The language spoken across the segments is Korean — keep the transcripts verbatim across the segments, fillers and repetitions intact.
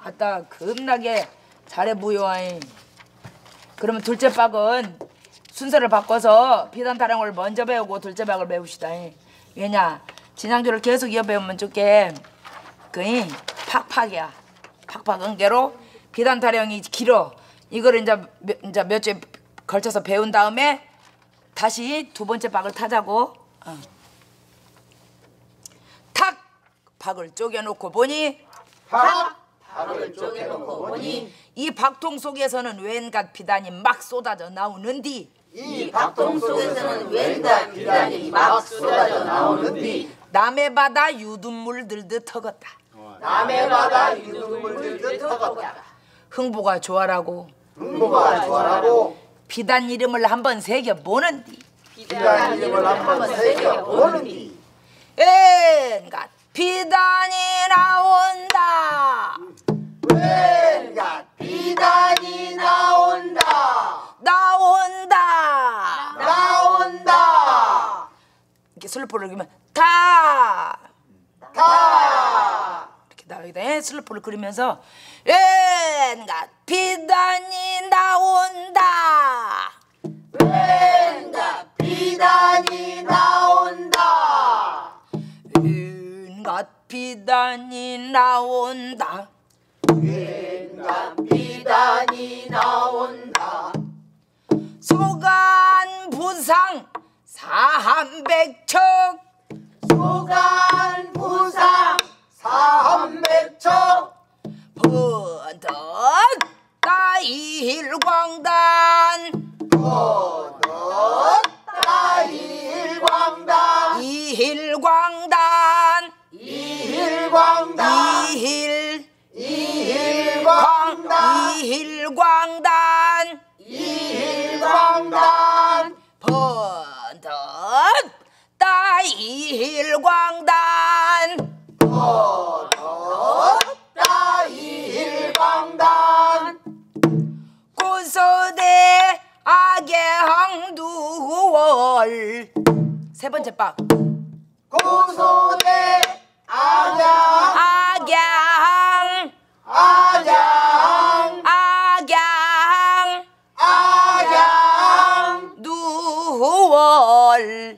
아따 겁나게 잘해 보여잉. 그러면 둘째 박은 순서를 바꿔서 비단 타령을 먼저 배우고 둘째 박을 배웁시다. 왜냐 진양조를 계속 이어 배우면 좋게 그이 팍팍이야. 팍팍 은계로 비단 타령이 길어. 이거를 이제 몇, 이제 몇 주에 걸쳐서 배운 다음에 다시 두 번째 박을 타자고. 어. 탁 박을 쪼개놓고 보니 탁 박을 쪼개놓고 보니 이 박통 속에서는 웬갓 비단이 막 쏟아져 나오는디 이 박통 속에서는 웬갓 비단이 막 쏟아져 나오는디 남의 바다 유둔물 들듯 턱었다. 남의 바다 유둔물 들듯 턱었다. 흥보가 좋아라고 흥보가 좋아라고 비단 이름을 한번 새겨보는디 비단 이름을 한번 새겨보는디 웬갓 비단이 나온다. 웬갓 비단이 나온다. 나온다. 나온다. 이렇게 슬로포를 그리면 다. 다. 이렇게 나오게 슬로포를 그리면서 웬갓 비단이 나온다. 웬갓 비단이 나온다. 웬갓 비단이 나온다. 웬갓 비단이 나온다. 소간 부상 사한백척 소간 부상 사한백척 번덕 따일광단 번덕 따일광단 이힐광단 이힐광단 이힐 이힐광단 이힐광단 이힐광단 번덕 따일광단 번덕 따일광단 고소대 악양두월 세 번째 박 고소대 악양 악양 악양 악양 악양 누월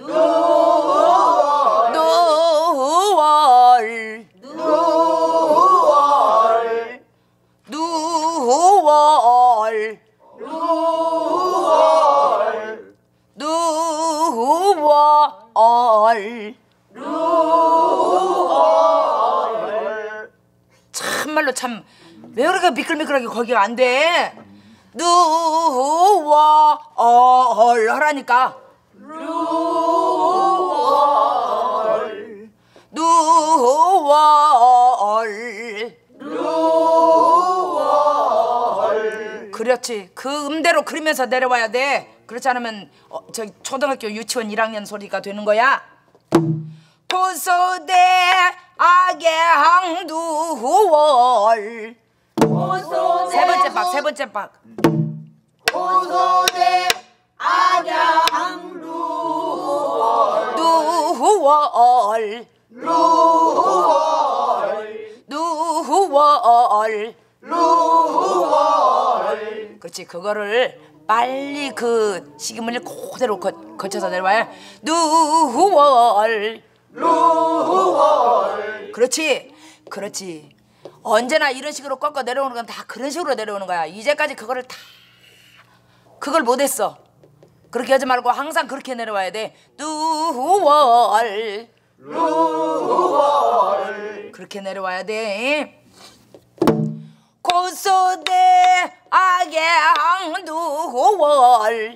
누월 누월 누월 누월 누월 누월 누월 참말로 참 왜 그렇게 미끌미끌하게 거기가 안 돼? 누월 하라니까. 누월 누월 누월 그렇지. 그 음대로 그리면서 내려와야 돼. 그렇지 않으면 어, 저기 초등학교 유치원 일 학년 소리가 되는 거야. 고소대 악양두월 고소대 세 번째 박 세 번째 박 고소대 악양 누월 누월 누월 누월 누월 그렇지. 그거를 빨리 그 시기문을 그대로 거, 거쳐서 내려와야 누월 누월 그렇지. 그렇지. 언제나 이런 식으로 꺾어 내려오는 건 다 그런 식으로 내려오는 거야. 이제까지 그거를 다 그걸 못했어. 그렇게 하지 말고 항상 그렇게 내려와야 돼. 누월 누월 그렇게 내려와야 돼. 고소대 악양 누월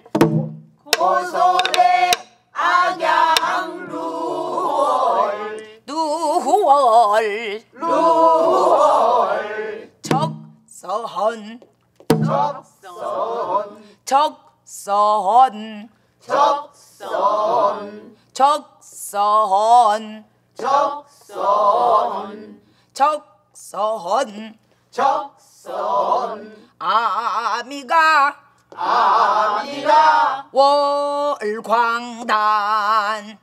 고소대 악양 누월 누월 누월 적선 적선 적선 적선 적선 적선 적선 적선 아미가 아미가 월광단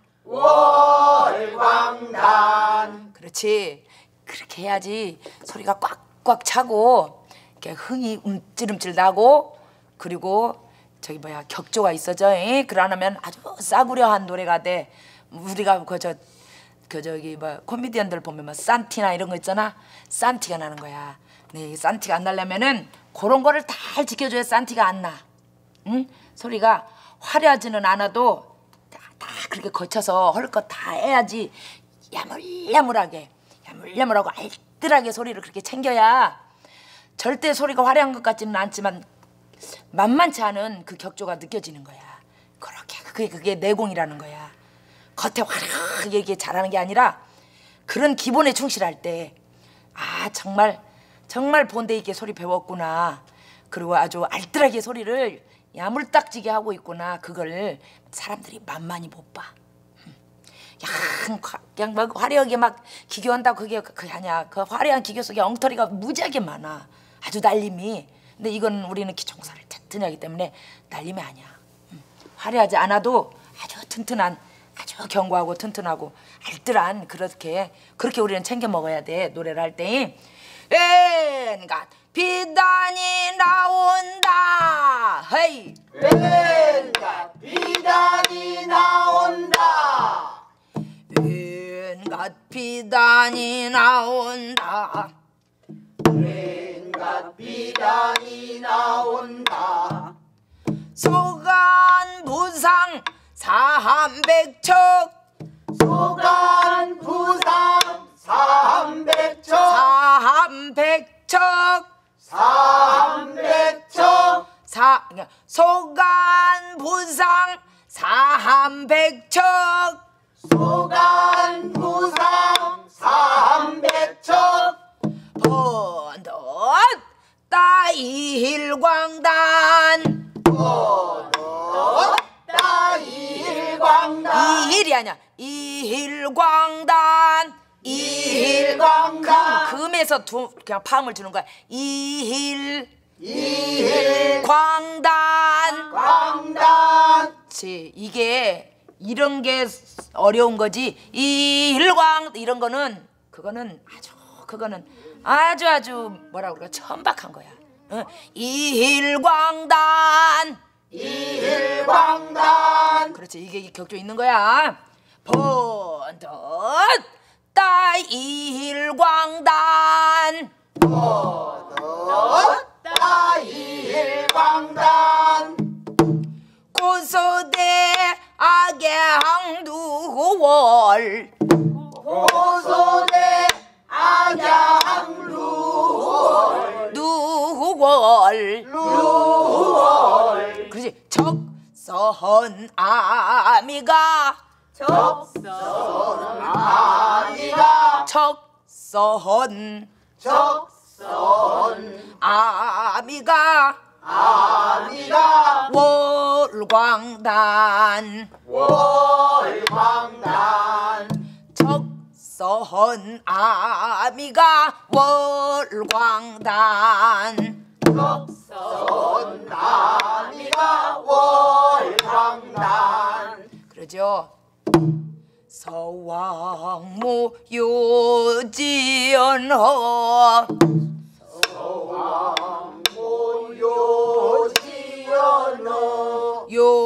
월광단 그렇지. 그렇게 해야지 소리가 꽉꽉 차고 이렇게 흥이 움찔움찔 나고 그리고 저기 뭐야 격조가 있어져. 그러면 아주 싸구려한 노래가 돼. 우리가 그저 그 저기 뭐 코미디언들 보면 뭐 산티나 이런 거 있잖아. 산티가 나는 거야. 네, 산티가 안 나려면은 그런 거를 잘 지켜줘야 산티가 안 나. 응? 소리가 화려하지는 않아도 다, 다 그렇게 거쳐서 할 것 다 해야지. 야물야물하게 야물야물하고 알뜰하게 소리를 그렇게 챙겨야 절대 소리가 화려한 것 같지는 않지만 만만치 않은 그 격조가 느껴지는 거야. 그렇게 그게 그게 내공이라는 거야. 겉에 화려하게 이렇게 잘하는 게 아니라 그런 기본에 충실할 때 아 정말 정말 본데 있게 소리 배웠구나. 그리고 아주 알뜰하게 소리를 야물딱지게 하고 있구나. 그걸 사람들이 만만히 못 봐. 그냥, 그냥 막 화려하게 막 기교한다고 그게 그게 아니야. 그 화려한 기교 속에 엉터리가 무지하게 많아. 아주 날림이. 근데 이건 우리는 기총사를 튼튼히 하기 때문에 날림이 아니야. 화려하지 않아도 아주 튼튼한 아주 견고하고 튼튼하고 알뜰한 그렇게 그렇게 우리는 챙겨 먹어야 돼. 노래를 할 때. 웬갓 비단이 나온다. 헤이. 웬갓 비단이 나온다. 웬갓 비단이 나온다. 웬갓 비단이 나온다. 소간 부상 삼백척. 소간 부상 삼백척. 삼백척. 삼백척. 사 소간 부상 삼백척. 소간 부상 삼백척. 번덧 따일광단. 번덧 따일광단. 이일이 아니야. 이일광단. 이일광단. 금, 금에서 두 그냥 파음을 주는 거야. 이일 이일 광단. 광단. 그렇지. 이게 이런 게 어려운 거지. 이일광 이런 거는 그거는 아주 그거는 아주 아주 뭐라 그럴까 천박한 거야. 응. 이일광단. 이일광단. 그렇지. 이게 격조 있는 거야. 번덧 따일광단. 번덧 따일광단. 고소대 악양루월. 고소대 악양루월. 누월. 루월. 그렇지. 적선 아미가. 적선 아미가. 적선 적선 아미가. 아미가. 월광단. 월광단. 적선 아미가. 월광단. 적선 아미가. 월광단. 그러죠. 서왕모 요지연허. 서왕모 요지연허.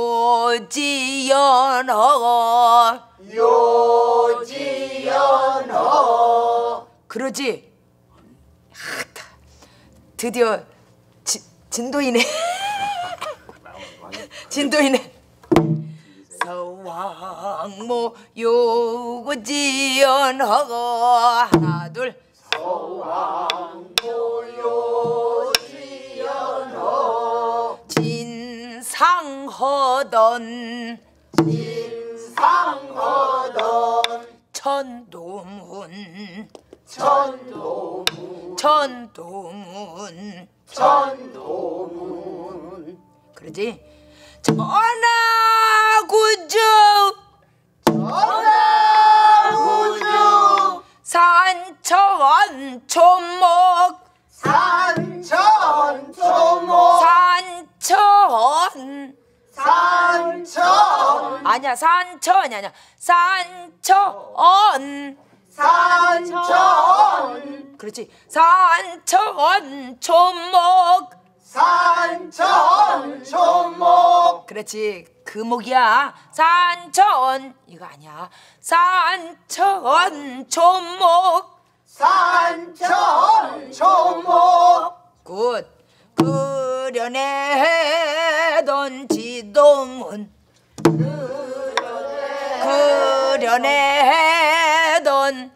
요지연허. 요지연허. 그러지. 하다. 드디어 지, 진도이네. 진도이네. 서왕모 요지연허. 하나 둘. 서왕모 요지연허. 진상허던. 진상허던. 천도문. 천도문. 천도문. 천도문. 그러지. 전하구주. 전하구주. 산천 초목. 산천 초목. 산천. 산천. 아니야 산천이 아니야. 산천. 산천 그렇지. 산천 초목. 산천 초목 그렇지. 그 목이야. 산천 이거 아니야. 산천 초목. 산천 초목 굿. 그려내던 지도문. 그려내던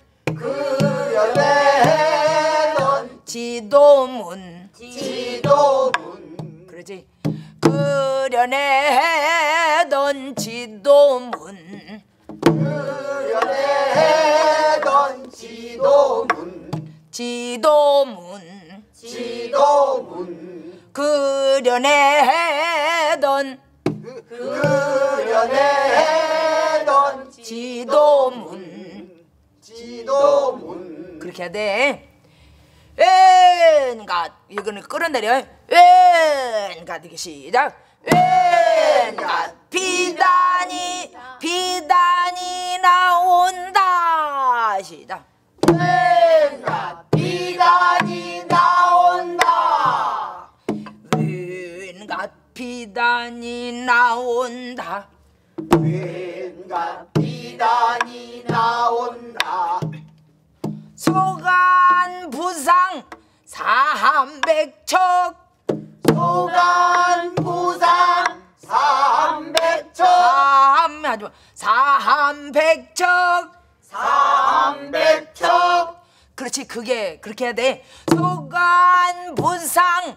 그려내던 지도문. 지도문 그러지. 그려내던 지도문. 그려내던 지도문 지도문. 지도문 그려내던 그려내던 지도문. 지도문 그렇게 해야 돼. 왼갓 이거는 끌어내려. 왼갓 이게 시작. 왼갓 비단이 비단이 나온다. 시작. 왼갓 비단이 나온다 왼갓 비단이 나온다. 왼갓 비단이 나온다 소간 부상 삼백척. 소간 부상 삼백척 삼 하지 마. 삼백척. 삼백척 그렇지. 그게 그렇게 해야 돼. 소간 부상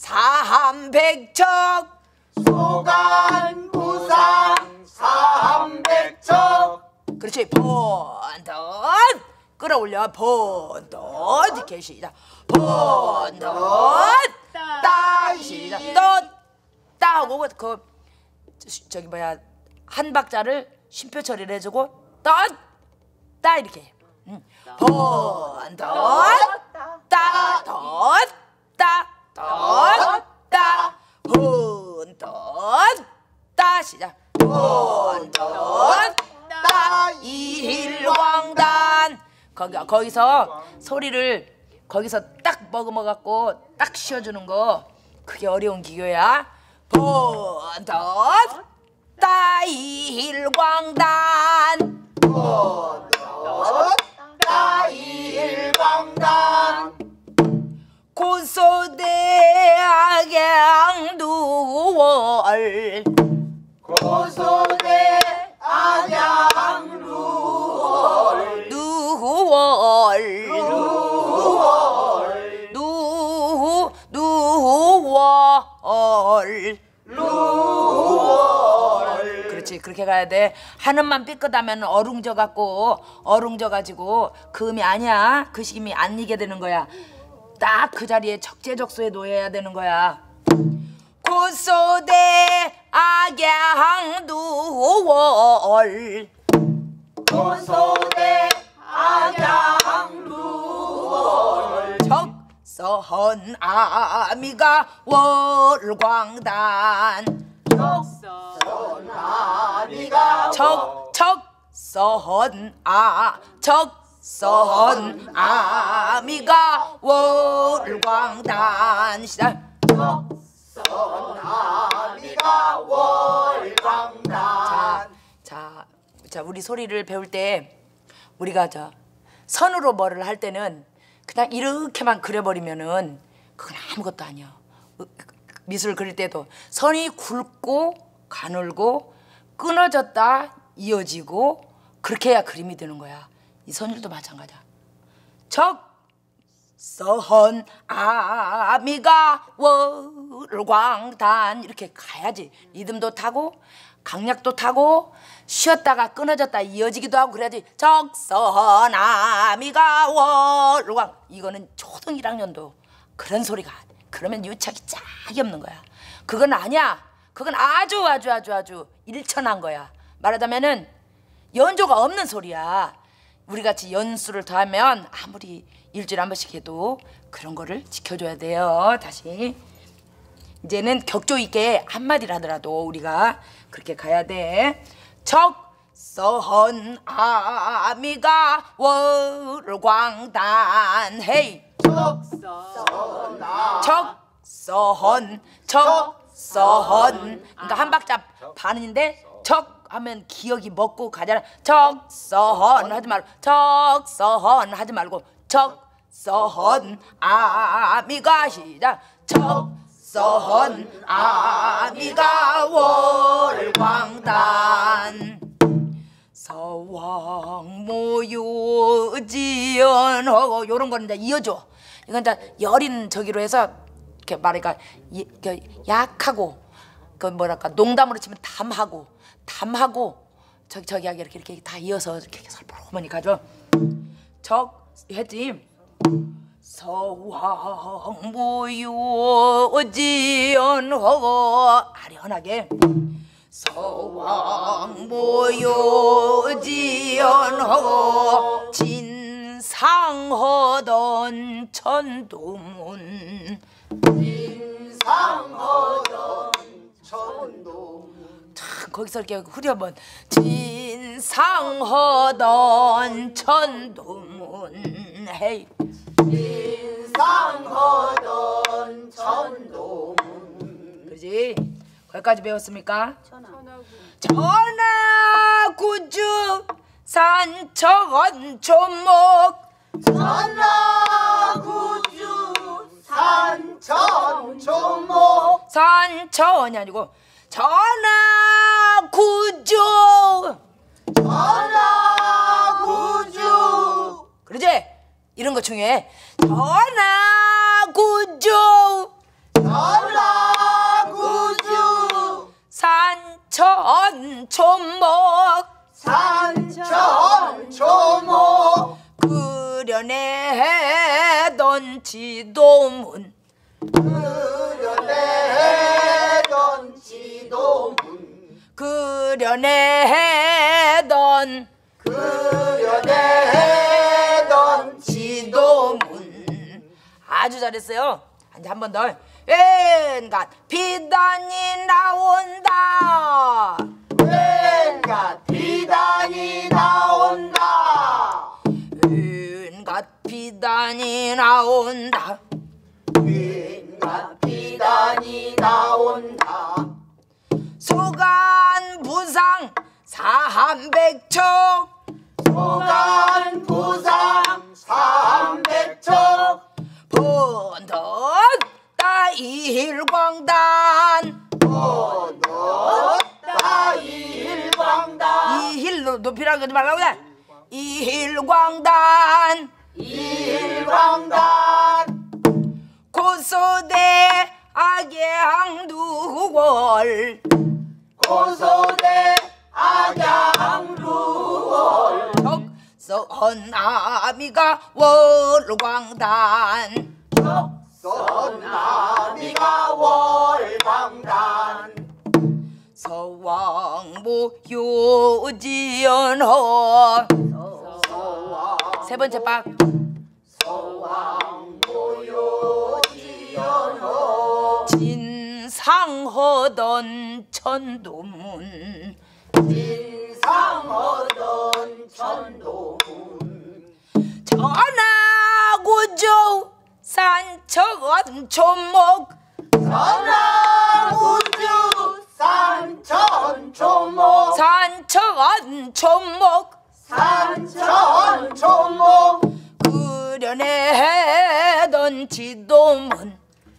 삼백척. 소간 부상 삼백척 그렇지. 번덧 끌어올려. 번덧 이렇게 시작. 번덧 따 시작. 떴따 하고 그 저기 뭐야 한 박자를 쉼표 처리를 해주고 떴따 이렇게. 응. 번덧 따 덧 따 덧 따 번덧 따 시작. 번덧 따 일광단. 거기 거기서 소리를 거기서 딱 머금어 갖고 딱 쉬어주는 거 그게 어려운 기교야. 번덧 따 일광단. 번덧 따 일광단 고소대 악양두월. 고소대 악양루월 누월 루월 누 누월 루월 그렇지. 그렇게 가야 돼. 한음만 삐끗하면 어룽져 갖고 어룽져 가지고 그 음이 아니야. 그 식음이 안 이게 되는 거야. 딱 그 자리에 적재적소에 놓여야 되는 거야. 고소대 악양두월. 고소대 악양루월 적선 아미가 월광단. 전하미가 적 적선 아 적선 아미가 월광단. 시작. 전하미가 월광단 자, 자, 자, 우리 소리를 배울 때 우리가 저 선으로 뭐를 할 때는 그냥 이렇게만 그려버리면은 그건 아무것도 아니야. 미술 그릴 때도 선이 굵고 가늘고 끊어졌다 이어지고 그렇게 해야 그림이 되는 거야. 이 선율도 마찬가지야. 적선 아미가 월광단 이렇게 가야지. 리듬도 타고 강약도 타고 쉬었다가 끊어졌다 이어지기도 하고 그래야지. 적선 아미가 월광. 이거는 초등 일 학년도 그런 소리가. 그러면 유착이 짝이 없는 거야. 그건 아니야. 그건 아주 아주 아주 아주 일천한 거야. 말하자면은 연조가 없는 소리야. 우리같이 연수를 더하면 아무리 일주일에 한 번씩 해도 그런 거를 지켜줘야 돼요. 다시 이제는 격조 있게 한마디를 하더라도 우리가 그렇게 가야 돼. 적선 적선 아미가 월광단 헤이 적선 적선 그러니까 한 박자 반인데 적 하면 기억이 먹고 가잖아. 적선 하지 말고 적선 하지 말고 적선 아미가 시작. 적선 아미가 월광단 서왕 모유지연하고 요런 거는 이제 이어줘. 이건 이제 여린 저기로 해서 이렇게 말하니까 이, 그 약하고 그 뭐랄까 농담으로 치면 담하고 담하고 저기 저기 하게 이렇게 이렇게 다 이어서 이렇게 살포르머니 가죠. 적 했지. 서왕 모유지연하고 아련하게 서왕 모유지연하고 진상하던 천도문 진상하던 천도문 참 거기서 이렇게 후렴은 진상하던 천도문 헤이 진상하던 천도문 그러지. 거기까지 배웠습니까? 천하구주 천하구주 산천 조목 천하구주 산천 조목 산천이 아니고 천하구주 천하구주 그러지? 이런 거 중요해. 천하구주 천하구주 산천 조목 산천 조목 그려내던 지도문 그려내던 지도문 그려내던 그려내던 지도문 아주 잘했어요. 이제 한 번 더. 왠가 비단이 나온다. 왠가 비단이 나온다. 왠가 비단이 나온다. 왠가 비단이 나온다. 소간부상 삼백척 소간 부상 삼백척 번덕 따일광단 번덕 이일광단 이힐로 높이라고 하지 말라고 그래. 이일광단 이일광단 고소대 악양두월 고소대 악양루월 적선아미가 월광단 적선아미가 월광단 서왕모 요지연호 세 번째 박 서왕모요지연호 진상하던 천도문 진상하던 천도문 전하구조 산천 조목 전하구주 산천 조목 산천 조목 산천 조목 그려내던 지도문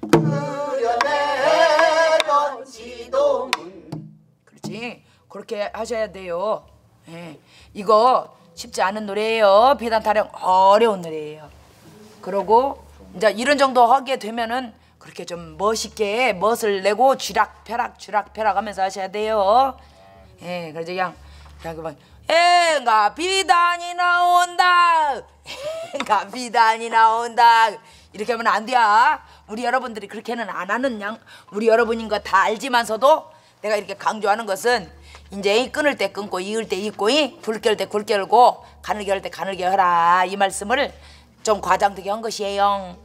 그려내던 지도문 그렇지. 그렇게 하셔야 돼요. 예. 이거 쉽지 않은 노래예요. 비단 타령 어려운 노래예요. 그러고 이제 이런 정도 하게 되면은 그렇게 좀 멋있게 멋을 내고 쥐락펴락 쥐락펴락 하면서 하셔야 돼요. 예, 그래서 그냥 그냥 그만 애가 비단이 나온다. 애가 비단이 나온다. 이렇게 하면 안 돼. 우리 여러분들이 그렇게는 안 하는 양 우리 여러분인 거 다 알지만서도 내가 이렇게 강조하는 것은 이제 끊을 때 끊고 이을 때 잊고 굴 깰 때 굴 깰고 가늘게 할 때 가늘게 하라 이 말씀을 좀 과장되게 한 것이에요.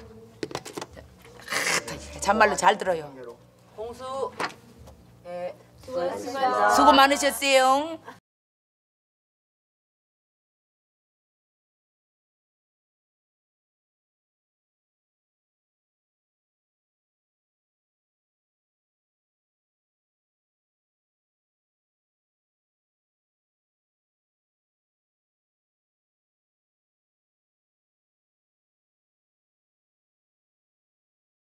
하, 참말로 잘 들어요. 공수 수고 많으셨어요.